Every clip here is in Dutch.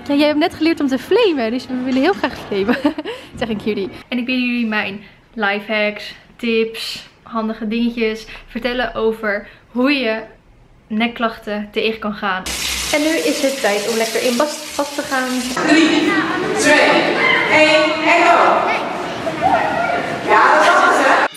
Ja, jij hebt net geleerd om te flamen, dus we willen heel graag flamen. Zeg ik jullie. En ik wil jullie mijn lifehacks, tips, handige dingetjes vertellen over hoe je nekklachten tegen kan gaan. En nu is het tijd om lekker in bad te gaan. 3, 2, 1 en go! Ja, dat was het, hè?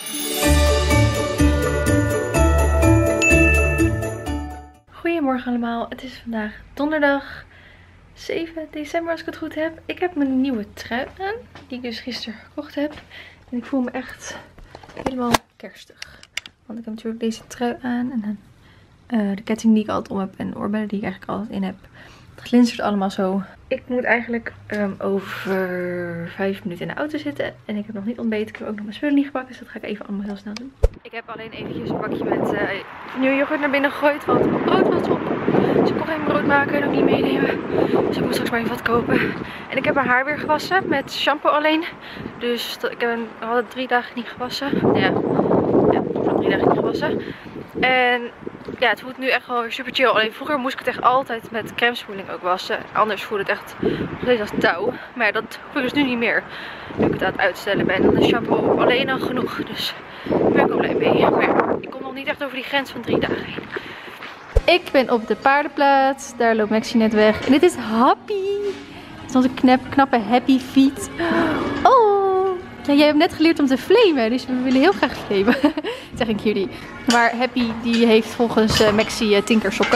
Goedemorgen allemaal, het is vandaag donderdag 7 december als ik het goed heb. Ik heb mijn nieuwe trui aan, die ik dus gisteren gekocht heb. En ik voel me echt helemaal kerstig. Want ik heb natuurlijk deze trui aan en dan de ketting die ik altijd om heb en de oorbellen die ik eigenlijk altijd in heb. Het glinstert allemaal zo. Ik moet eigenlijk over 5 minuten in de auto zitten. En ik heb nog niet ontbeten. Ik heb ook nog mijn spullen niet gepakt. Dus dat ga ik even allemaal heel snel doen. Ik heb alleen eventjes een bakje met nieuwe yoghurt naar binnen gegooid. Want mijn brood was op. Dus ik kon geen brood maken en ook niet meenemen. Dus ik moet straks maar even wat kopen. En ik heb mijn haar weer gewassen met shampoo alleen. Dus we hadden 3 dagen niet gewassen. Ja, ik heb 3 dagen niet gewassen. En ja, het voelt nu echt wel weer super chill. Alleen vroeger moest ik het echt altijd met crèmespoeling ook wassen. Anders voelde het echt nog steeds als touw. Maar ja, dat hoef ik dus nu niet meer. Nu ik het aan het uitstellen ben. Dan is shampoo alleen al genoeg. Dus daar ben ik ook blij mee. Maar ja, ik kom nog niet echt over die grens van 3 dagen heen. Ik ben op de paardenplaats. Daar loopt Maxie net weg. En dit is Happy. Het is onze knappe Happy Feet. Oh! Ja, jij hebt net geleerd om te flamen, dus we willen heel graag flamen. Zeg ik jullie. Maar Happy die heeft volgens Maxie tinkersokken.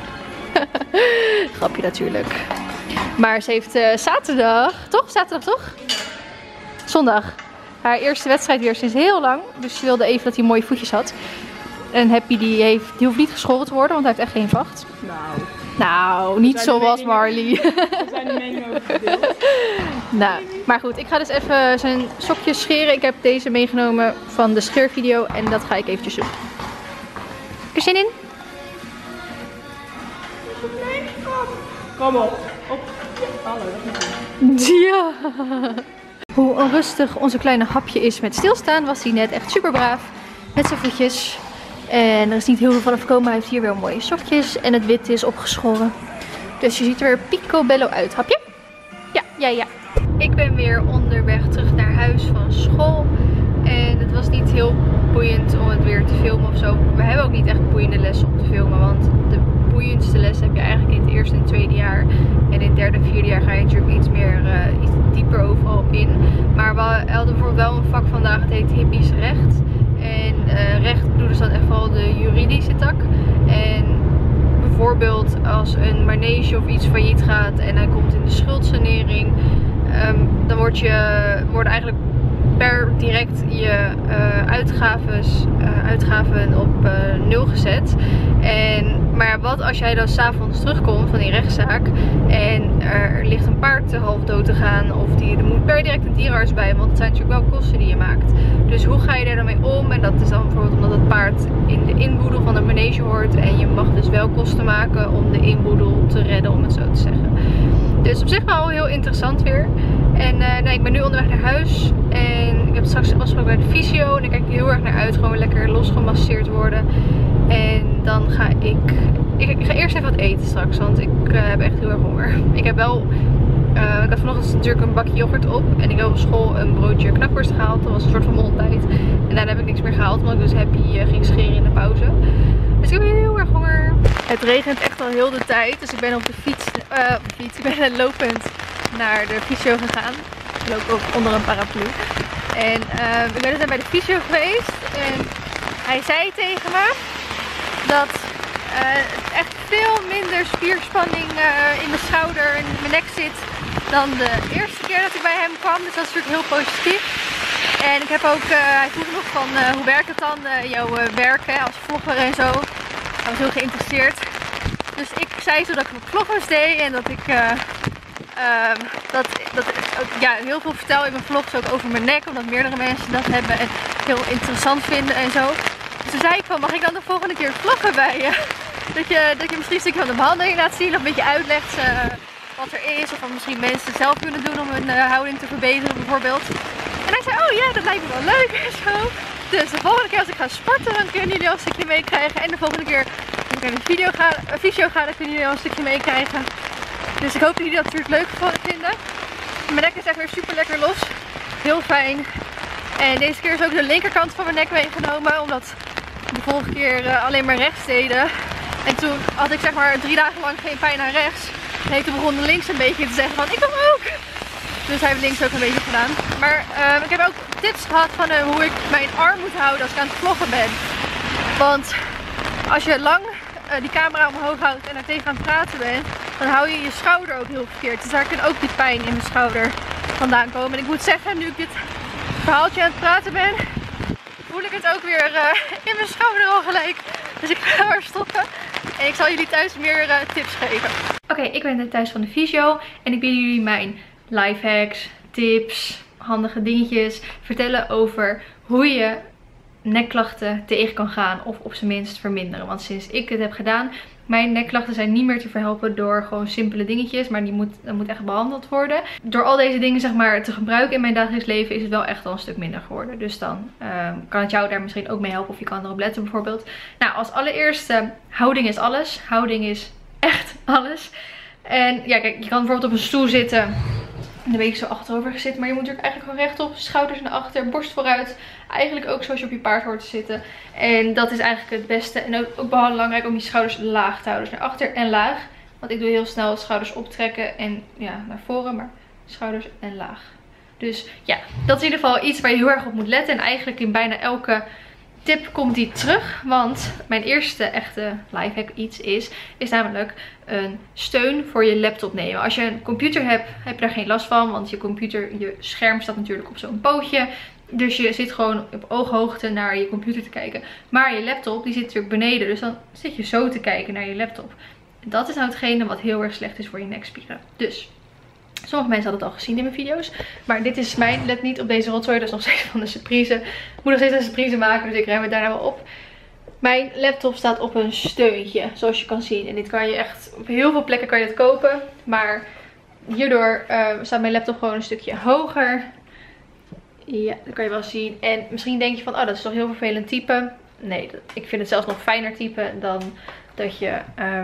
Grapje natuurlijk. Maar ze heeft zaterdag, toch? Zaterdag toch? Zondag. Haar eerste wedstrijd weer sinds heel lang. Dus ze wilde even dat hij mooie voetjes had. En Happy die hoeft niet geschoren te worden, want hij heeft echt geen vacht. Nou, niet zoals Marley. Er zijn de meningen over verdeeld. Nou, maar goed, ik ga dus even zijn sokjes scheren. Ik heb deze meegenomen van de scheervideo en dat ga ik eventjes doen. Heb je zin in? Kom op. Hallo, dat moet je. Ja. Hoe onrustig onze kleine Hapje is met stilstaan, was hij net echt super braaf met zijn voetjes. En er is niet heel veel van afgekomen. Hij heeft hier weer mooie sokjes en het wit is opgeschoren. Dus je ziet er weer picobello uit. Hapje? Ja. Ik ben weer onderweg terug naar huis van school. En het was niet heel boeiend om het weer te filmen of zo. We hebben ook niet echt boeiende lessen om te filmen. Want de boeiendste lessen heb je eigenlijk in het eerste en tweede jaar. En in het derde en vierde jaar ga je natuurlijk iets dieper overal op in. Maar we hadden bijvoorbeeld wel een vak vandaag. Het heet hippies recht. En recht bedoelen ze dan echt vooral de juridische tak. En bijvoorbeeld als een manege of iets failliet gaat en hij komt in de schuldsanering, dan worden eigenlijk per direct je uitgaven op 0 gezet. Maar wat als jij dan s'avonds terugkomt van die rechtszaak en er ligt een paard half dood te gaan of er moet per direct een dierenarts bij, want het zijn natuurlijk wel kosten die je maakt. Dus hoe ga je daar dan mee om? En dat is dan bijvoorbeeld omdat het paard in de inboedel van de manege hoort en je mag dus wel kosten maken om de inboedel te redden, om het zo te zeggen. Dus op zich wel heel interessant weer. En ik ben nu onderweg naar huis en ik heb straks afspraak bij de fysio en daar kijk ik heel erg naar uit, gewoon lekker losgemasseerd worden. En dan ga ik ga eerst even wat eten straks, want ik heb echt heel erg honger. Ik had vanochtend natuurlijk een bakje yoghurt op en ik heb op school een broodje knakworst gehaald. Dat was een soort van maaltijd. En daarna heb ik niks meer gehaald, omdat ik dus Happy ging scheren in de pauze. Dus ik heb heel erg honger. Het regent echt al heel de tijd, dus ik ben op de fiets, ik ben lopend naar de fysio gegaan. Ik loop ook onder een paraplu. En ik ben dus bij de fysio geweest en hij zei tegen me dat echt veel minder spierspanning in mijn schouder en in mijn nek zit dan de eerste keer dat ik bij hem kwam. Dus dat is natuurlijk heel positief. En ik heb ook, hij vroeg nog van hoe werkt het dan, jouw werk als vlogger en zo. Hij was heel geïnteresseerd. Dus ik zei zo dat ik mijn vloggers deed en dat ik heel veel vertel in mijn vlogs ook over mijn nek. Omdat meerdere mensen dat hebben en heel interessant vinden en zo. Dus toen zei ik van, mag ik dan de volgende keer vloggen bij je? Dat je misschien een stukje van de behandeling laat zien of een beetje uitlegt wat er is. Of wat misschien mensen het zelf kunnen doen om hun houding te verbeteren bijvoorbeeld. En hij zei, oh ja, dat lijkt me wel leuk en zo. Dus de volgende keer als ik ga sporten, dan kunnen jullie al een stukje meekrijgen. En de volgende keer als ik naar de fysio ga, dan kunnen jullie al een stukje meekrijgen. Dus ik hoop dat jullie dat natuurlijk leuk vinden. Mijn nek is echt weer super lekker los. Heel fijn. En deze keer is ook de linkerkant van mijn nek meegenomen. Omdat we de vorige keer alleen maar rechts deden. En toen had ik zeg maar 3 dagen lang geen pijn aan rechts. En toen begon links een beetje te zeggen van ik kom ook. Dus hij heeft links ook een beetje gedaan. Maar ik heb ook tips gehad van hoe ik mijn arm moet houden als ik aan het vloggen ben. Want als je lang die camera omhoog houdt en er tegen aan het praten bent, dan hou je je schouder ook heel verkeerd. Dus daar kan ook die pijn in mijn schouder vandaan komen. En ik moet zeggen, nu ik dit verhaaltje aan het praten ben, voel ik het ook weer in mijn schouder al gelijk. Dus ik ga maar stoppen. En ik zal jullie thuis meer tips geven. Oké, ik ben net thuis van de fysio. En ik wil jullie mijn lifehacks, tips, handige dingetjes vertellen over hoe je nekklachten tegen kan gaan of op zijn minst verminderen. Want sinds ik dit heb gedaan, mijn nekklachten zijn niet meer te verhelpen door gewoon simpele dingetjes, maar dat moet echt behandeld worden. Door al deze dingen zeg maar te gebruiken in mijn dagelijks leven is het wel echt al een stuk minder geworden. Dus dan kan het jou daar misschien ook mee helpen of je kan erop letten bijvoorbeeld. Nou, als allereerste, houding is alles. Houding is echt alles. En ja, kijk, je kan bijvoorbeeld op een stoel zitten en dan ben je zo achterover gezet. Maar je moet natuurlijk eigenlijk gewoon rechtop, schouders naar achter, borst vooruit. Eigenlijk ook zoals je op je paard hoort te zitten. En dat is eigenlijk het beste. En ook belangrijk om je schouders laag te houden. Dus naar achter en laag. Want ik doe heel snel schouders optrekken en ja, naar voren. Maar schouders en laag. Dus ja, dat is in ieder geval iets waar je heel erg op moet letten. En eigenlijk in bijna elke tip komt die terug. Want mijn eerste echte lifehack is namelijk een steun voor je laptop nemen. Als je een computer hebt, heb je daar geen last van. Want je scherm staat natuurlijk op zo'n pootje. Dus je zit gewoon op ooghoogte naar je computer te kijken. Maar je laptop die zit natuurlijk beneden. Dus dan zit je zo te kijken naar je laptop. En dat is nou hetgene wat heel erg slecht is voor je nekspieren. Dus sommige mensen hadden het al gezien in mijn video's. Maar dit is mijn, let niet op deze rotzooi. Dat is nog steeds van de surprise. Ik moet nog steeds een surprise maken. Dus ik ruim het daarna wel op. Mijn laptop staat op een steuntje. Zoals je kan zien. En dit kan je echt, op heel veel plekken kan je het kopen. Maar hierdoor staat mijn laptop gewoon een stukje hoger. Ja, dat kan je wel zien. En misschien denk je van, oh, dat is toch heel vervelend typen. Nee, ik vind het zelfs nog fijner typen dan dat je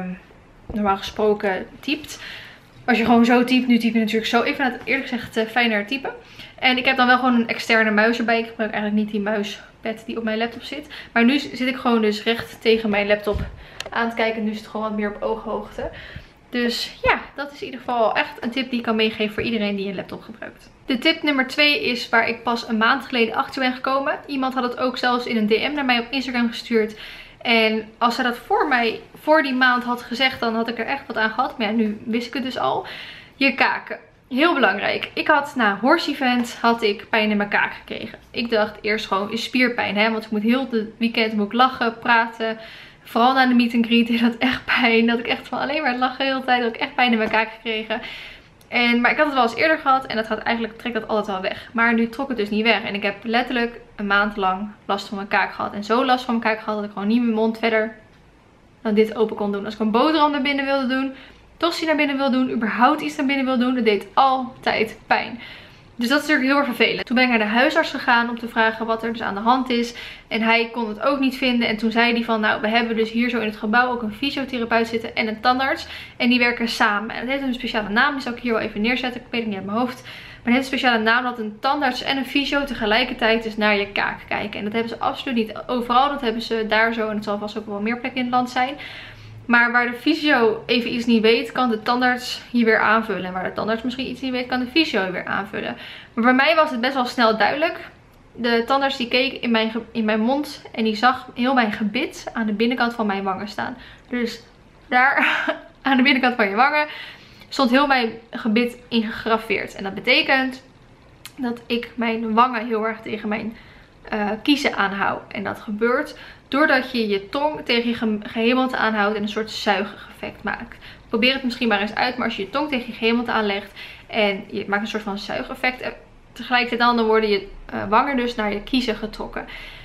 normaal gesproken typt. Als je gewoon zo typt, nu typ je natuurlijk zo. Ik vind het eerlijk gezegd fijner typen. En ik heb dan wel gewoon een externe muis erbij. Ik gebruik eigenlijk niet die muispad die op mijn laptop zit. Maar nu zit ik gewoon dus recht tegen mijn laptop aan te kijken. Nu is het gewoon wat meer op ooghoogte. Dus ja, dat is in ieder geval echt een tip die ik kan meegeven voor iedereen die een laptop gebruikt. De tip nummer 2 is waar ik pas een maand geleden achter ben gekomen. Iemand had het ook zelfs in een DM naar mij op Instagram gestuurd. En als zij dat voor die maand had gezegd, dan had ik er echt wat aan gehad. Maar ja, nu wist ik het dus al. Je kaken. Heel belangrijk. Ik had na horse event had ik pijn in mijn kaak gekregen. Ik dacht eerst gewoon is spierpijn. Hè? Want ik moet heel het weekend lachen, praten. Vooral na de meet and greet deed dat echt pijn. Dat ik echt van alleen maar lachen de hele tijd. Dat ik echt pijn in mijn kaak gekregen. Maar ik had het wel eens eerder gehad. En dat gaat eigenlijk, trekt dat altijd wel weg. Maar nu trok het dus niet weg. En ik heb letterlijk een maand lang last van mijn kaak gehad. En zo last van mijn kaak gehad dat ik gewoon niet mijn mond verder dan dit open kon doen. Als ik een boterham naar binnen wilde doen, tosti naar binnen wilde doen, überhaupt iets naar binnen wilde doen, dat deed altijd pijn. Dus dat is natuurlijk heel erg vervelend. Toen ben ik naar de huisarts gegaan om te vragen wat er dus aan de hand is. En hij kon het ook niet vinden. En toen zei hij van, nou, we hebben dus hier zo in het gebouw ook een fysiotherapeut zitten en een tandarts. En die werken samen. En dat heeft een speciale naam, die zal ik hier wel even neerzetten. Ik weet het niet uit mijn hoofd. Maar het heeft een speciale naam dat een tandarts en een fysio tegelijkertijd dus naar je kaak kijken. En dat hebben ze absoluut niet overal. Dat hebben ze daar zo. En het zal vast ook wel meer plekken in het land zijn. Maar waar de fysio even iets niet weet, kan de tandarts hier weer aanvullen. En waar de tandarts misschien iets niet weet, kan de fysio weer aanvullen. Maar bij mij was het best wel snel duidelijk. De tandarts die keek in mijn mond en die zag heel mijn gebit aan de binnenkant van mijn wangen staan. Dus daar aan de binnenkant van je wangen stond heel mijn gebit ingegraveerd. En dat betekent dat ik mijn wangen heel erg tegen mijn kiezen aanhoud. En dat gebeurt doordat je je tong tegen je gehemelte aanhoudt en een soort zuigeffect maakt. Probeer het misschien maar eens uit. Maar als je je tong tegen je gehemelte aanlegt en je maakt een soort van zuigeffect, tegelijkertijd dan worden je wangen dus naar je kiezen getrokken.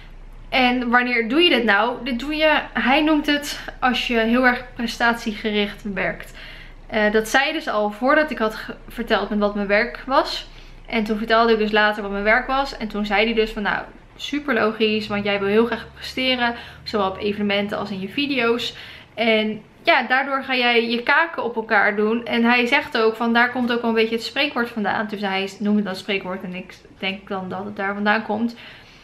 En wanneer doe je dit nou? Dit doe je, hij noemt het als je heel erg prestatiegericht werkt. Dat zei dus al voordat ik had verteld met wat mijn werk was. En toen vertelde ik dus later wat mijn werk was. En toen zei hij dus van, nou, super logisch, want jij wil heel graag presteren. Zowel op evenementen als in je video's. En ja, daardoor ga jij je kaken op elkaar doen. En hij zegt ook van, daar komt ook wel een beetje het spreekwoord vandaan. Dus hij noemde dat spreekwoord en ik denk dan dat het daar vandaan komt.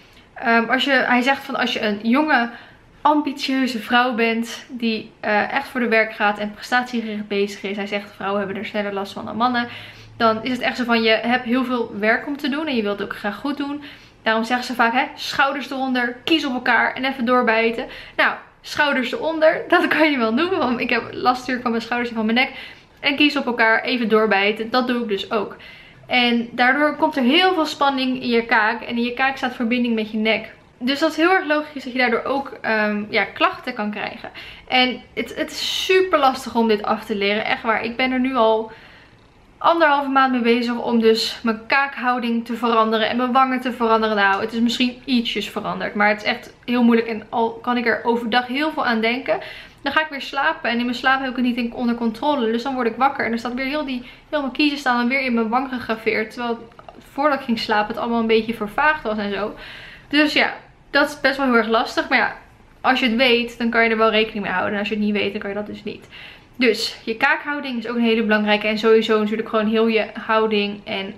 Hij zegt van, als je een jonge, ambitieuze vrouw bent die echt voor de werk gaat en prestatiegericht bezig is. Hij zegt, vrouwen hebben er sneller last van dan mannen. Dan is het echt zo van, je hebt heel veel werk om te doen en je wilt het ook graag goed doen. Daarom zeggen ze vaak, hè, schouders eronder, kies op elkaar en even doorbijten. Nou, schouders eronder, dat kan je wel doen. Want ik heb last natuurlijk van mijn schouders en van mijn nek. En kies op elkaar, even doorbijten. Dat doe ik dus ook. En daardoor komt er heel veel spanning in je kaak. En in je kaak staat verbinding met je nek. Dus dat is heel erg logisch dat je daardoor ook klachten kan krijgen. En het is super lastig om dit af te leren. Echt waar, ik ben er nu al 1,5 maand mee bezig om dus mijn kaakhouding te veranderen en mijn wangen te veranderen. Nou, het is misschien ietsjes veranderd, maar het is echt heel moeilijk. En al kan ik er overdag heel veel aan denken, dan ga ik weer slapen. En in mijn slaap heb ik het niet onder controle. Dus dan word ik wakker en er staat weer heel mijn kiezen staan dan weer in mijn wang gegraveerd. Terwijl voordat ik ging slapen het allemaal een beetje vervaagd was en zo. Dus ja, dat is best wel heel erg lastig. Maar ja, als je het weet, dan kan je er wel rekening mee houden. En als je het niet weet, dan kan je dat dus niet. Dus je kaakhouding is ook een hele belangrijke. En sowieso natuurlijk gewoon heel je houding en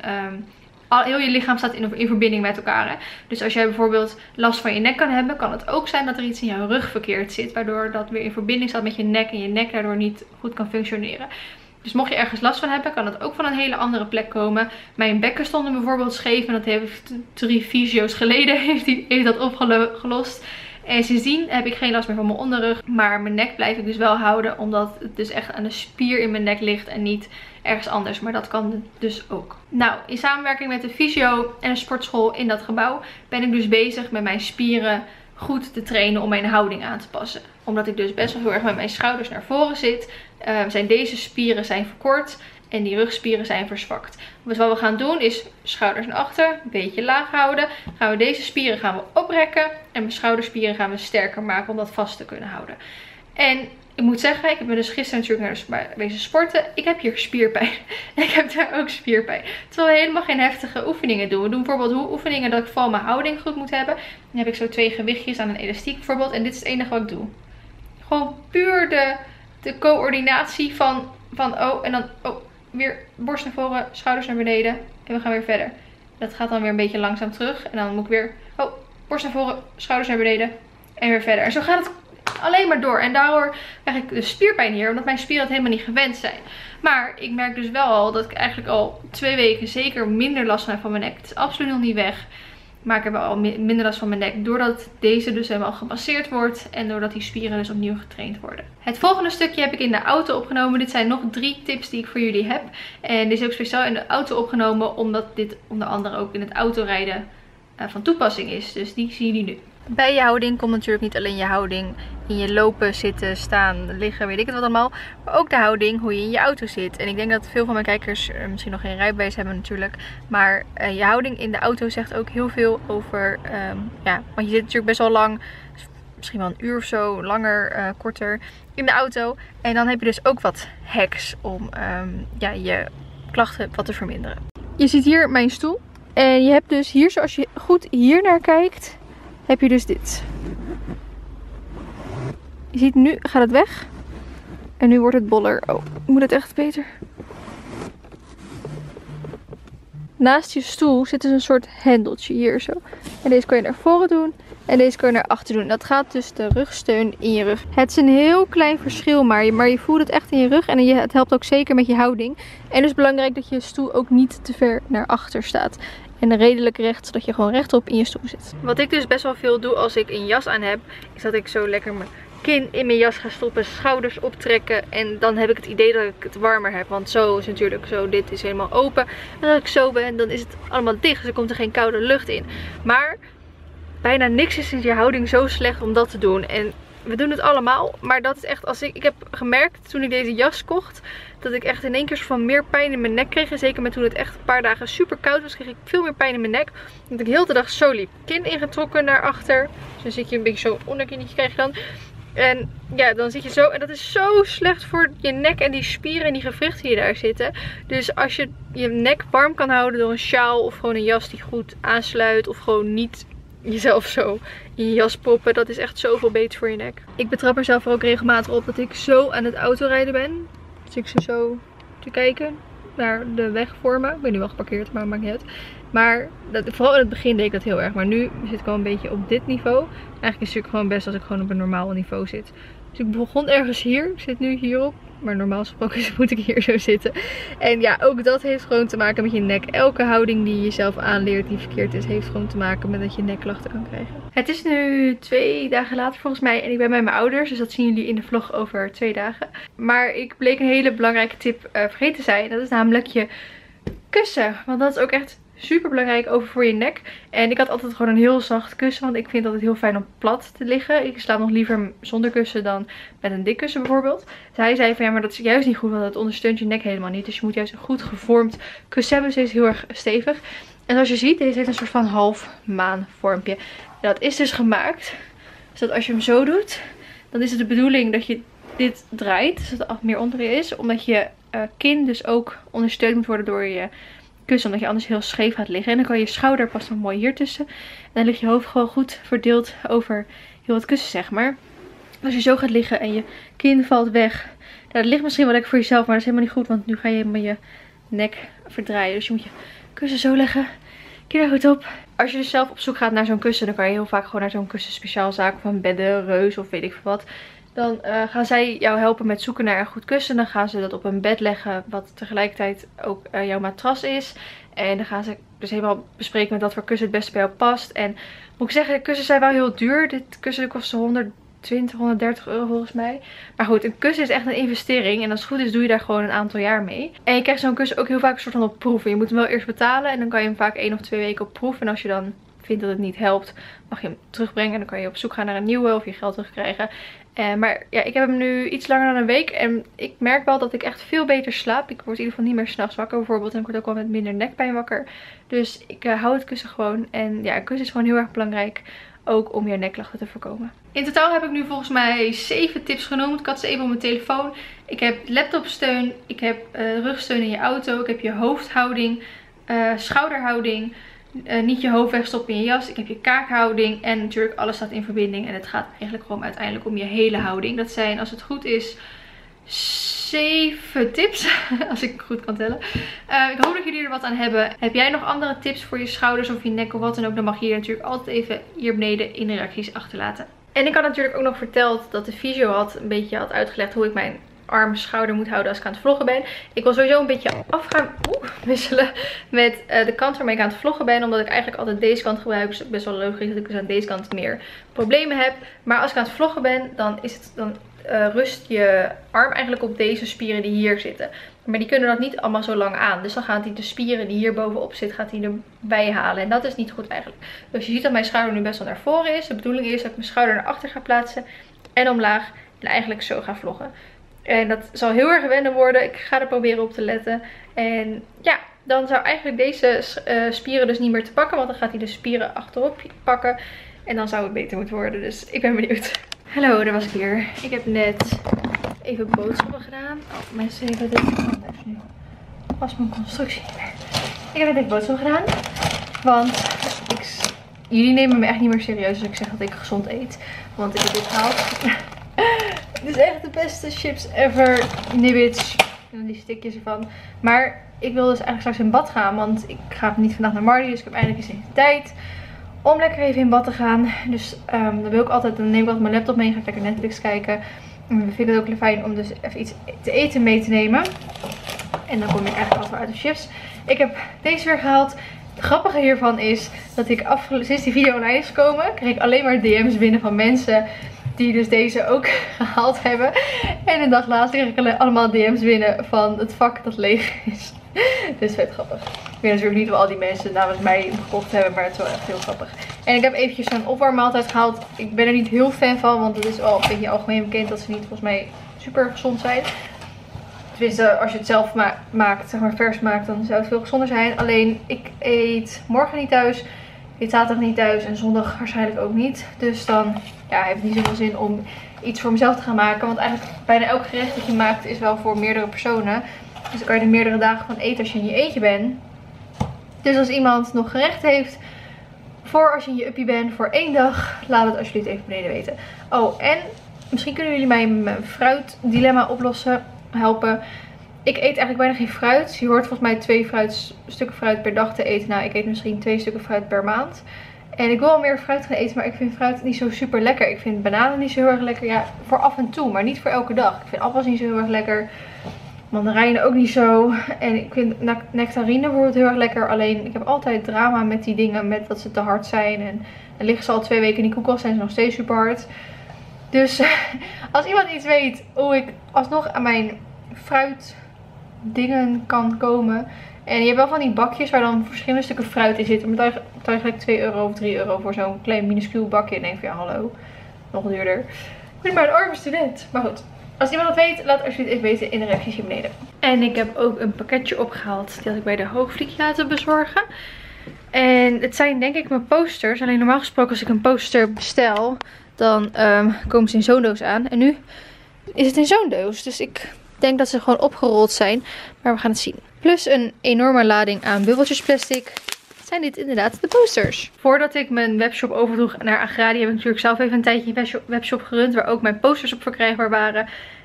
heel je lichaam staat in verbinding met elkaar. Hè? Dus als jij bijvoorbeeld last van je nek kan hebben, kan het ook zijn dat er iets in jouw rug verkeerd zit. Waardoor dat weer in verbinding staat met je nek en je nek daardoor niet goed kan functioneren. Dus mocht je ergens last van hebben, kan het ook van een hele andere plek komen. Mijn bekken stonden bijvoorbeeld scheef en dat heeft 3 fysio's geleden heeft dat opgelost. En sindsdien heb ik geen last meer van mijn onderrug. Maar mijn nek blijf ik dus wel houden. Omdat het dus echt aan de spier in mijn nek ligt. En niet ergens anders. Maar dat kan dus ook. Nou, in samenwerking met de fysio en een sportschool in dat gebouw ben ik dus bezig met mijn spieren goed te trainen om mijn houding aan te passen. Omdat ik dus best wel heel erg met mijn schouders naar voren zit. Zijn deze spieren verkort. En die rugspieren zijn verzwakt. Dus wat we gaan doen is schouders naar achter, een beetje laag houden. Gaan we deze spieren oprekken. En mijn schouderspieren gaan we sterker maken om dat vast te kunnen houden. En ik moet zeggen, ik heb dus gisteren natuurlijk naar wezen sporten. Ik heb hier spierpijn. En ik heb daar ook spierpijn. Terwijl we helemaal geen heftige oefeningen doen. We doen bijvoorbeeld oefeningen dat ik vooral mijn houding goed moet hebben. Dan heb ik zo 2 gewichtjes aan een elastiek bijvoorbeeld. En dit is het enige wat ik doe. Gewoon puur de coördinatie van oh en dan oh. Weer borst naar voren, schouders naar beneden. En we gaan weer verder. Dat gaat dan weer een beetje langzaam terug. En dan moet ik weer, oh, borst naar voren, schouders naar beneden. En weer verder. En zo gaat het alleen maar door. En daardoor krijg ik de spierpijn hier. Omdat mijn spieren het helemaal niet gewend zijn. Maar ik merk dus wel al dat ik eigenlijk al 2 weken zeker minder last heb van mijn nek. Het is absoluut nog niet weg. Maar ik heb al minder last van mijn nek. Doordat deze dus helemaal gemasseerd wordt. En doordat die spieren dus opnieuw getraind worden. Het volgende stukje heb ik in de auto opgenomen. Dit zijn nog 3 tips die ik voor jullie heb. En dit is ook speciaal in de auto opgenomen. Omdat dit onder andere ook in het autorijden van toepassing is. Dus die zien jullie nu. Bij je houding komt natuurlijk niet alleen je houding in je lopen, zitten, staan, liggen, weet ik het wat allemaal. Maar ook de houding, hoe je in je auto zit. En ik denk dat veel van mijn kijkers misschien nog geen rijbewijs hebben natuurlijk. Maar je houding in de auto zegt ook heel veel over, want je zit natuurlijk best wel lang, misschien wel een uur of zo, langer, korter in de auto. En dan heb je dus ook wat hacks om je klachten wat te verminderen. Je ziet hier mijn stoel. En je hebt dus hier, zoals je goed hier naar kijkt, heb je dus dit. Je ziet nu gaat het weg. En nu wordt het boller. Oh, moet het echt beter? Naast je stoel zit dus een soort hendeltje hier zo. En deze kan je naar voren doen. En deze kan je naar achter doen. Dat gaat dus de rugsteun in je rug. Het is een heel klein verschil maar je voelt het echt in je rug. En het helpt ook zeker met je houding. En het is belangrijk dat je stoel ook niet te ver naar achter staat. En redelijk recht, zodat je gewoon rechtop in je stoel zit. Wat ik dus best wel veel doe als ik een jas aan heb, is dat ik zo lekker mijn kin in mijn jas ga stoppen, schouders optrekken. En dan heb ik het idee dat ik het warmer heb. Want zo is natuurlijk zo, dit is helemaal open. En als ik zo ben, dan is het allemaal dicht. Dus er komt er geen koude lucht in. Maar bijna niks is in je houding zo slecht om dat te doen. En we doen het allemaal. Maar dat is echt, ik heb gemerkt toen ik deze jas kocht, dat ik echt in één keer van meer pijn in mijn nek kreeg. En zeker met toen het echt een paar dagen super koud was, kreeg ik veel meer pijn in mijn nek. Dat ik heel de dag zo liep. Kin ingetrokken naar achter. Dus dan zit je een beetje zo'n onderkinnetje krijg je dan. En ja, dan zit je zo. En dat is zo slecht voor je nek en die spieren en die gewrichten die daar zitten. Dus als je je nek warm kan houden door een sjaal of gewoon een jas die goed aansluit. Of gewoon niet jezelf zo in je jas proppen. Dat is echt zoveel beter voor je nek. Ik betrap er zelf ook regelmatig op dat ik zo aan het autorijden ben. Dus ik zit zo te kijken naar de weg voor me. Ik ben nu wel geparkeerd, maar maakt niet uit. Maar vooral in het begin deed ik dat heel erg. Maar nu zit ik wel een beetje op dit niveau. Eigenlijk is het natuurlijk gewoon best als ik gewoon op een normaal niveau zit. Dus ik begon ergens hier. Ik zit nu hierop. Maar normaal gesproken moet ik hier zo zitten. En ja, ook dat heeft gewoon te maken met je nek. Elke houding die je jezelf aanleert die verkeerd is, heeft gewoon te maken met dat je nekklachten kan krijgen. Het is nu 2 dagen later volgens mij. En ik ben bij mijn ouders. Dus dat zien jullie in de vlog over 2 dagen. Maar ik bleek een hele belangrijke tip vergeten te zijn. Dat is namelijk je kussen. Want dat is ook echt super belangrijk over voor je nek. En ik had altijd gewoon een heel zacht kussen. Want ik vind het altijd heel fijn om plat te liggen. Ik slaap nog liever zonder kussen dan met een dik kussen bijvoorbeeld. Dus hij zei van ja, maar dat is juist niet goed. Want dat ondersteunt je nek helemaal niet. Dus je moet juist een goed gevormd kussen hebben. Dus deze is heel erg stevig. En zoals je ziet, deze heeft een soort van half maan vormpje. En dat is dus gemaakt. Dus dat als je hem zo doet, dan is het de bedoeling dat je dit draait. Dus dat het meer onder je is. Omdat je kin dus ook ondersteund moet worden door je kussen, omdat je anders heel scheef gaat liggen. En dan kan je schouder past dan mooi hier tussen. En dan ligt je hoofd gewoon goed verdeeld over heel het kussen, zeg maar. Als je zo gaat liggen en je kin valt weg. Nou, dat ligt misschien wel lekker voor jezelf, maar dat is helemaal niet goed. Want nu ga je helemaal je nek verdraaien. Dus je moet je kussen zo leggen. Kin er goed op. Als je dus zelf op zoek gaat naar zo'n kussen, dan kan je heel vaak gewoon naar zo'n kussen speciaalzaak of een beddenreus of weet ik veel wat. Dan gaan zij jou helpen met zoeken naar een goed kussen. Dan gaan ze dat op een bed leggen wat tegelijkertijd ook jouw matras is. En dan gaan ze dus helemaal bespreken met wat voor kussen het beste bij jou past. En moet ik zeggen, de kussens zijn wel heel duur. Dit kussen kostte 120, 130 euro volgens mij. Maar goed, een kussen is echt een investering. En als het goed is doe je daar gewoon een aantal jaar mee. En je krijgt zo'n kussen ook heel vaak een soort van op proef. En je moet hem wel eerst betalen. En dan kan je hem vaak 1 of 2 weken op proef. En als je dan vindt dat het niet helpt, mag je hem terugbrengen. En dan kan je op zoek gaan naar een nieuwe of je geld terugkrijgen. Maar ja, ik heb hem nu iets langer dan een week. En ik merk wel dat ik echt veel beter slaap. Ik word in ieder geval niet meer 's nachts wakker bijvoorbeeld. En ik word ook wel met minder nekpijn wakker. Dus ik hou het kussen gewoon. En ja, een kussen is gewoon heel erg belangrijk. Ook om je nekklachten te voorkomen. In totaal heb ik nu volgens mij 7 tips genoemd. Ik had ze even op mijn telefoon. Ik heb laptopsteun. Ik heb rugsteun in je auto. Ik heb je hoofdhouding. Schouderhouding. Niet je hoofd wegstoppen in je jas. Ik heb je kaakhouding. En natuurlijk alles staat in verbinding. En het gaat eigenlijk gewoon uiteindelijk om je hele houding. Dat zijn, als het goed is, 7 tips. Als ik goed kan tellen. Ik hoop dat jullie er wat aan hebben. Heb jij nog andere tips voor je schouders of je nek of wat dan ook? Dan mag je hier natuurlijk altijd even hier beneden in de reacties achterlaten. En ik had natuurlijk ook nog verteld dat de fysio een beetje had uitgelegd hoe ik mijn arm, schouder moet houden als ik aan het vloggen ben. Ik wil sowieso een beetje af gaan wisselen met de kant waarmee ik aan het vloggen ben. Omdat ik eigenlijk altijd deze kant gebruik. Dus het is best wel logisch dat ik dus aan deze kant meer problemen heb. Maar als ik aan het vloggen ben, dan rust je arm eigenlijk op deze spieren die hier zitten. Maar die kunnen dat niet allemaal zo lang aan. Dus dan gaat hij de spieren die hier bovenop zitten, gaat hij erbij halen. En dat is niet goed eigenlijk. Dus je ziet dat mijn schouder nu best wel naar voren is. De bedoeling is dat ik mijn schouder naar achter ga plaatsen. En omlaag. En eigenlijk zo ga vloggen. En dat zal heel erg wennen worden. Ik ga er proberen op te letten. En ja, dan zou eigenlijk deze spieren dus niet meer te pakken. Want dan gaat hij de spieren achterop pakken. En dan zou het beter moeten worden. Dus ik ben benieuwd. Hallo, daar was ik weer. Ik heb net even boodschappen gedaan. Oh, mensen hebben dit. Nu was mijn constructie niet meer. Ik heb net even boodschappen gedaan. Want jullie nemen me echt niet meer serieus als ik zeg dat ik gezond eet. Want ik heb dit gehaald. Dit is echt de beste chips ever. Nibbits. En die stikjes ervan. Maar ik wil dus eigenlijk straks in bad gaan. Want ik ga niet vandaag naar Mardi. Dus ik heb eindelijk eens even tijd om lekker even in bad te gaan. Dus dan neem ik altijd mijn laptop mee. Ga ik lekker Netflix kijken. En ik vind het ook fijn om dus even iets te eten mee te nemen. En dan kom ik eigenlijk altijd weer uit de chips. Ik heb deze weer gehaald. Het grappige hiervan is dat ik sinds die video online is gekomen, kreeg ik alleen maar DM's binnen van mensen die dus deze ook gehaald hebben. En een dag later kreeg ik allemaal DM's binnen van het vak dat leeg is. Dus vet grappig. Ik weet natuurlijk niet of al die mensen namens mij gekocht hebben, maar het is wel echt heel grappig. En ik heb eventjes zo'n opwarmmaaltijd gehaald. Ik ben er niet heel fan van, want het is wel een beetje algemeen bekend dat ze niet volgens mij super gezond zijn. Tenminste, als je het zelf maakt, zeg maar vers maakt, dan zou het veel gezonder zijn. Alleen, ik eet morgen niet thuis, ik eet zaterdag niet thuis en zondag waarschijnlijk ook niet. Dus dan heeft het niet zoveel zin om iets voor mezelf te gaan maken. Want eigenlijk bijna elk gerecht dat je maakt is wel voor meerdere personen. Dus dan kan je er meerdere dagen van eten als je in je eentje bent. Dus als iemand nog gerecht heeft voor als je in je uppie bent voor 1 dag. Laat het alsjeblieft even beneden weten. Oh, en misschien kunnen jullie mij mijn fruitdilemma oplossen, helpen. Ik eet eigenlijk bijna geen fruit. Je hoort volgens mij 2 stukken fruit per dag te eten. Nou, ik eet misschien 2 stukken fruit per maand. En ik wil al meer fruit gaan eten, maar ik vind fruit niet zo super lekker. Ik vind bananen niet zo heel erg lekker. Ja, voor af en toe, maar niet voor elke dag. Ik vind appels niet zo heel erg lekker. Mandarijnen ook niet zo. En ik vind nectarine bijvoorbeeld heel erg lekker. Alleen, ik heb altijd drama met die dingen. Met dat ze te hard zijn. En dan liggen ze al 2 weken in die koelkast. Zijn ze nog steeds super hard. Dus als iemand iets weet hoe ik alsnog aan mijn fruit dingen kan komen. En je hebt wel van die bakjes waar dan verschillende stukken fruit in zitten. Maar het eigenlijk 2 euro of 3 euro voor zo'n klein minuscuul bakje. En denk van ja, hallo. Nog duurder. Ik ben maar een arme student. Maar goed. Als iemand dat weet, laat alsjeblieft even weten in de reacties hier beneden. En ik heb ook een pakketje opgehaald. Die had ik bij de Hoogvliet laten bezorgen. En het zijn denk ik mijn posters. Alleen normaal gesproken als ik een poster bestel, dan komen ze in zo'n doos aan. En nu is het in zo'n doos. Dus ik denk dat ze gewoon opgerold zijn. Maar we gaan het zien. Plus een enorme lading aan bubbeltjesplastic. Zijn dit inderdaad de posters. Voordat ik mijn webshop overdroeg naar Agradi, heb ik natuurlijk zelf even een tijdje een webshop gerund. Waar ook mijn posters op verkrijgbaar waren.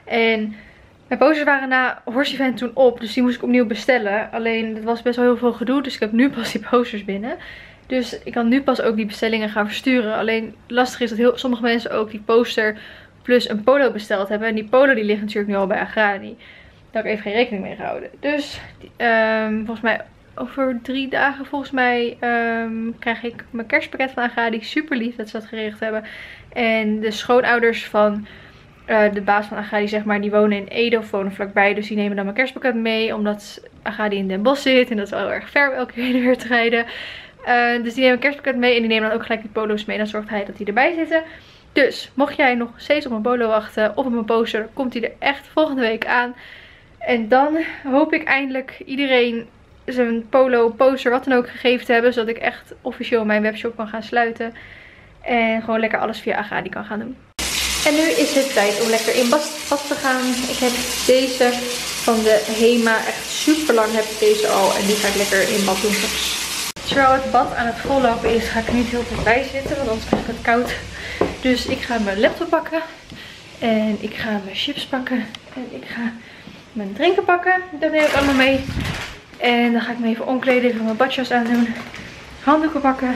En mijn posters waren na Horse Event toen op. Dus die moest ik opnieuw bestellen. Alleen het was best wel heel veel gedoe. Dus ik heb nu pas die posters binnen. Dus ik kan nu pas ook die bestellingen gaan versturen. Alleen lastig is dat sommige mensen ook die poster plus een polo besteld hebben. En die polo die ligt natuurlijk nu al bij Agradi. Daar heb ik even geen rekening mee gehouden. Dus volgens mij over 3 dagen volgens mij krijg ik mijn kerstpakket van Agradi. Super lief dat ze dat geregeld hebben. En de schoonouders van de baas van Agradi, zeg maar, die wonen in Ede of wonen vlakbij. Dus die nemen dan mijn kerstpakket mee. Omdat Agradi in Den Bosch zit. En dat is wel heel erg ver elke keer heen en weer te rijden. Dus die nemen een kerstpakket mee. En die nemen dan ook gelijk die polo's mee. Dan zorgt hij dat die erbij zitten. Dus mocht jij nog steeds op een polo wachten of op een poster, komt hij er echt volgende week aan. En dan hoop ik eindelijk iedereen zijn polo, poster, wat dan ook gegeven te hebben. Zodat ik echt officieel mijn webshop kan gaan sluiten. En gewoon lekker alles via Agradi kan gaan doen. En nu is het tijd om lekker in bad te gaan. Ik heb deze van de Hema. Echt super lang heb ik deze al. En die ga ik lekker in bad doen straks. Terwijl het bad aan het vollopen is, ga ik er niet heel veel bij zitten. Want anders krijg ik het koud. Dus ik ga mijn laptop pakken. En ik ga mijn chips pakken. En ik ga mijn drinken pakken. Dat neem ik allemaal mee. En dan ga ik me even omkleden. Even mijn badjas aandoen. Handdoeken pakken.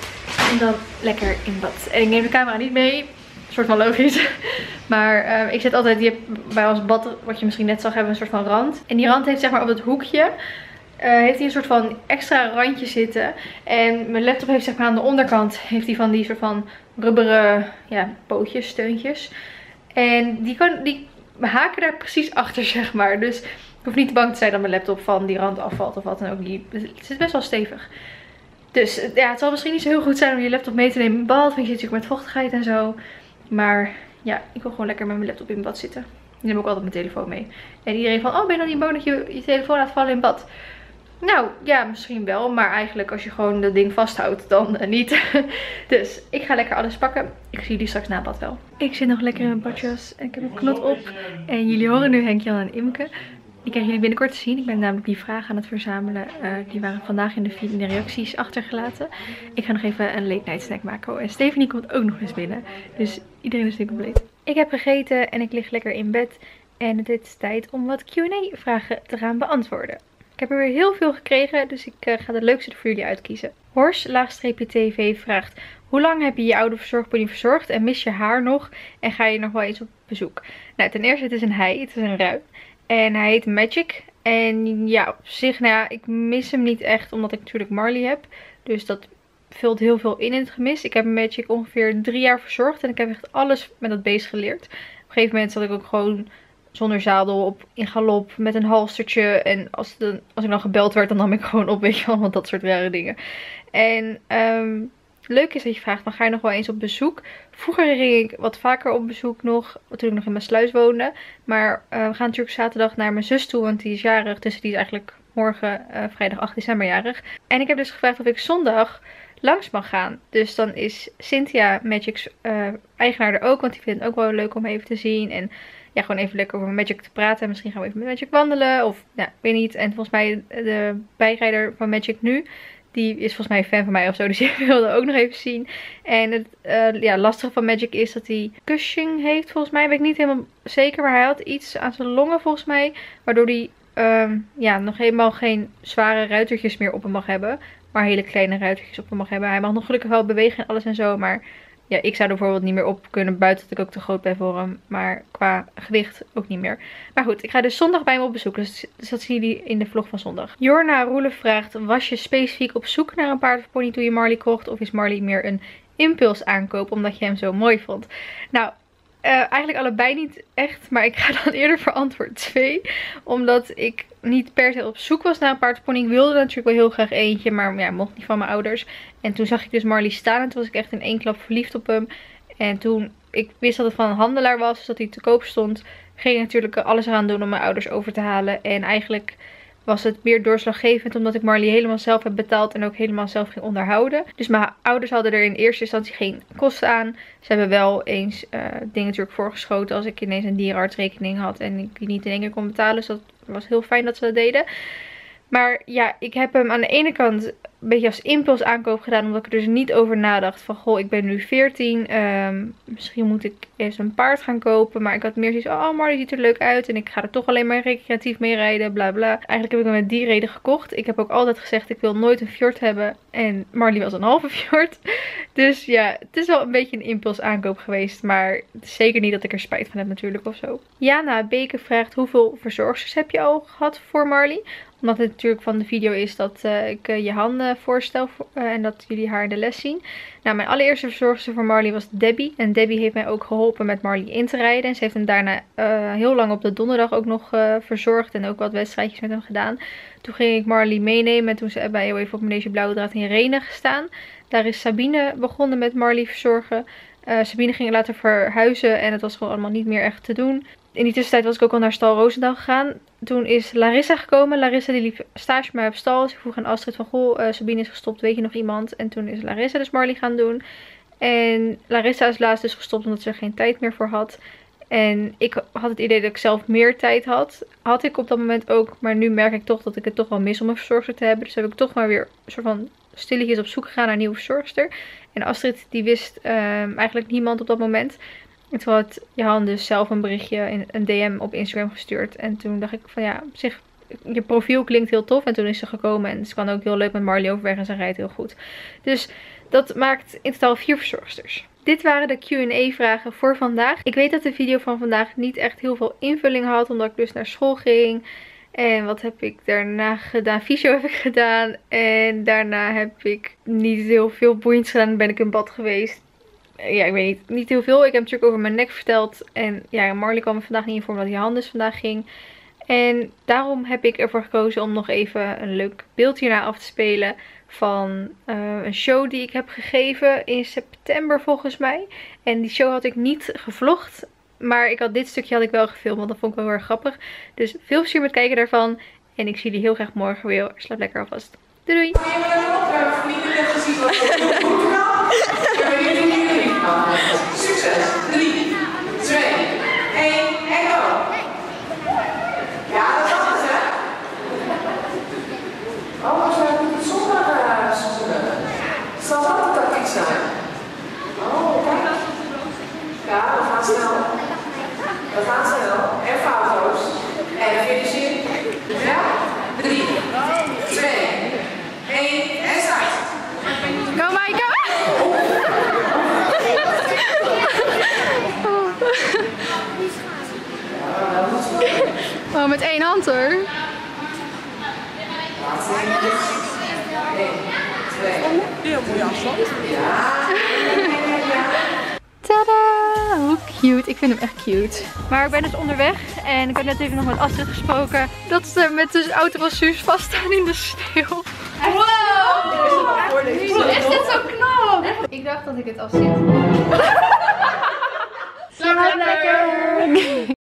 En dan lekker in bad. En ik neem de camera niet mee. Een soort van logisch. Maar ik zet altijd bij ons bad, wat je misschien net zag, hebben we een soort van rand. En die rand heeft zeg maar op het hoekje. Heeft hij een soort van extra randje zitten. En mijn laptop heeft zeg maar aan de onderkant heeft hij van die soort van rubberen pootjes, steuntjes. En die haken daar precies achter zeg maar. Dus ik hoef niet bang te zijn dat mijn laptop van die rand afvalt of wat dan ook. Het zit best wel stevig. Dus ja, het zal misschien niet zo heel goed zijn om je laptop mee te nemen in bad. Want je zit natuurlijk met vochtigheid en zo. Maar ja, ik wil gewoon lekker met mijn laptop in bad zitten. Ik neem ook altijd mijn telefoon mee. En iedereen van, oh ben je dan niet bang dat je telefoon laat vallen in bad? Nou, ja, misschien wel. Maar eigenlijk als je gewoon dat ding vasthoudt, dan niet. Dus ik ga lekker alles pakken. Ik zie jullie straks na bad wel. Ik zit nog lekker in mijn badjas. En ik heb een knot op. En jullie horen nu Henk-Jan en Imke. Ik krijg jullie binnenkort te zien. Ik ben namelijk die vragen aan het verzamelen. Die waren vandaag in de reacties achtergelaten. Ik ga nog even een late night snack maken. En Stephanie komt ook nog eens binnen. Dus iedereen is nu compleet. Ik heb gegeten en ik lig lekker in bed. En het is tijd om wat Q&A vragen te gaan beantwoorden. Ik heb er weer heel veel gekregen, dus ik ga de leukste voor jullie uitkiezen. Hors-TV vraagt: hoe lang heb je je oude verzorgpony verzorgd en mis je haar nog en ga je nog wel eens op bezoek? Nou, ten eerste, het is een hij, het is een ruim. En hij heet Magic. En ja, op zich, nou ja, ik mis hem niet echt, omdat ik natuurlijk Marley heb. Dus dat vult heel veel in het gemis. Ik heb Magic ongeveer 3 jaar verzorgd en ik heb echt alles met dat beest geleerd. Op een gegeven moment zat ik ook gewoon zonder zadel op in galop met een halstertje. En als ik dan gebeld werd, dan nam ik gewoon op, weet je wel, want dat soort rare dingen. En leuk is dat je vraagt, dan ga je nog wel eens op bezoek. Vroeger ging ik wat vaker op bezoek nog, toen ik nog in mijn sluis woonde. Maar we gaan natuurlijk zaterdag naar mijn zus toe, want die is jarig. Dus die is eigenlijk morgen, vrijdag 8 december jarig. En ik heb dus gevraagd of ik zondag langs mag gaan. Dus dan is Cynthia, Magic's eigenaar, er ook. Want die vindt het ook wel leuk om even te zien. En ja, gewoon even lekker over Magic te praten. En misschien gaan we even met Magic wandelen. Of, ja, ik weet niet. En volgens mij de bijrijder van Magic nu, Die is volgens mij fan van mij of zo. Dus die wilde ook nog even zien. En het lastige van Magic is dat hij Cushing heeft volgens mij. Weet ik niet helemaal zeker. Maar hij had iets aan zijn longen volgens mij. Waardoor hij nog helemaal geen zware ruitertjes meer op hem mag hebben. Maar hele kleine ruitertjes op hem mag hebben. Hij mag nog gelukkig wel bewegen en alles en zo. Maar ja, ik zou er bijvoorbeeld niet meer op kunnen. Buiten dat ik ook te groot ben voor hem. Maar qua gewicht ook niet meer. Maar goed, ik ga dus zondag bij hem op bezoek. Dus dat zien jullie in de vlog van zondag. Jorna Roelof vraagt: was je specifiek op zoek naar een paard of pony toen je Marley kocht? Of is Marley meer een impuls aankoop omdat je hem zo mooi vond? Nou, eigenlijk allebei niet echt. Maar ik ga dan eerder voor antwoord 2. Omdat ik niet per se op zoek was naar een paard of pony. Ik wilde natuurlijk wel heel graag eentje. Maar ja, mocht niet van mijn ouders. En toen zag ik dus Marley staan. En toen was ik echt in één klap verliefd op hem. En toen ik wist dat het van een handelaar was. Dus dat hij te koop stond. Ging ik natuurlijk alles eraan doen om mijn ouders over te halen. En eigenlijk was het meer doorslaggevend omdat ik Marley helemaal zelf heb betaald en ook helemaal zelf ging onderhouden. Dus mijn ouders hadden er in eerste instantie geen kosten aan. Ze hebben wel eens dingen natuurlijk voorgeschoten als ik ineens een dierenartsrekening had en ik die niet in één keer kon betalen. Dus dat was heel fijn dat ze dat deden. Maar ja, ik heb hem aan de ene kant een beetje als impuls aankoop gedaan. Omdat ik er dus niet over nadacht van, goh, ik ben nu 14. Misschien moet ik eens een paard gaan kopen. Maar ik had meer zoiets, oh, Marley ziet er leuk uit. En ik ga er toch alleen maar recreatief mee rijden, bla bla. Eigenlijk heb ik hem met die reden gekocht. Ik heb ook altijd gezegd, ik wil nooit een fjord hebben. En Marley was een halve fjord. Dus ja, het is wel een beetje een impuls aankoop geweest. Maar het is zeker niet dat ik er spijt van heb natuurlijk of zo. Jana Beke vraagt, hoeveel verzorgsters heb je al gehad voor Marley? Omdat het natuurlijk van de video is dat ik Jehan voorstel en dat jullie haar in de les zien. Nou, mijn allereerste verzorgster voor Marley was Debbie. En Debbie heeft mij ook geholpen met Marley in te rijden. En ze heeft hem daarna heel lang op de donderdag ook nog verzorgd. En ook wat wedstrijdjes met hem gedaan. Toen ging ik Marley meenemen. En toen ze bij heel even op Manege Blauwe Draad in Renen gestaan. Daar is Sabine begonnen met Marley verzorgen. Sabine ging later verhuizen. En het was gewoon allemaal niet meer echt te doen. In die tussentijd was ik ook al naar stal Roosendaal gegaan. Toen is Larissa gekomen. Larissa die liep stage bij mij op stal. Dus ik vroeg aan Astrid van, goh, Sabine is gestopt, weet je nog iemand? En toen is Larissa dus Marley gaan doen. En Larissa is laatst dus gestopt omdat ze er geen tijd meer voor had. En ik had het idee dat ik zelf meer tijd had. Had ik op dat moment ook. Maar nu merk ik toch dat ik het toch wel mis om een verzorgster te hebben. Dus heb ik toch maar weer een soort van stilletjes op zoek gegaan naar een nieuwe verzorgster. En Astrid die wist eigenlijk niemand op dat moment. En toen had Jehan dus zelf een berichtje, een DM op Instagram gestuurd. En toen dacht ik van ja, op zich, je profiel klinkt heel tof. En toen is ze gekomen en ze kan ook heel leuk met Marley overweg en ze rijdt heel goed. Dus dat maakt in totaal 4 verzorgsters. Dit waren de Q&A vragen voor vandaag. Ik weet dat de video van vandaag niet echt heel veel invulling had, omdat ik dus naar school ging. En wat heb ik daarna gedaan? Fysio heb ik gedaan. En daarna heb ik niet heel veel boeiends gedaan. Dan ben ik in bad geweest. Ja, ik weet niet heel veel. Ik heb natuurlijk over mijn nek verteld. En ja, Marley kwam er vandaag niet in voor omdat Jehan dus vandaag ging. En daarom heb ik ervoor gekozen om nog even een leuk beeld hierna af te spelen. Van een show die ik heb gegeven in september volgens mij. En die show had ik niet gevlogd. Maar dit stukje had ik wel gefilmd. Want dat vond ik wel heel erg grappig. Dus veel plezier met kijken daarvan. En ik zie jullie heel graag morgen weer. Slaap lekker alvast. Doei doei! Succes! 3, 2, 1 en go! Ja, dat was het, hè? Oh, maar zij moet het zonder schoenen. Zal dat de tactiek zijn? Oh, kijk. Ja, we gaan snel. We gaan snel. En foutloos. En finishing. Ja? 3, 2, 1 en start! Go Maaike! Oh, met 1 hand hoor. 1, 2. Heel mooie afstand. Ja. Tada! Hoe cute. Ik vind hem echt cute. Maar ik ben dus onderweg en ik heb net even nog met Astrid gesproken. Dat ze met de auto van Suus vaststaan in de sneeuw. Wow! Is dit zo knap? Ik dacht dat ik het al zit. Slaap lekker!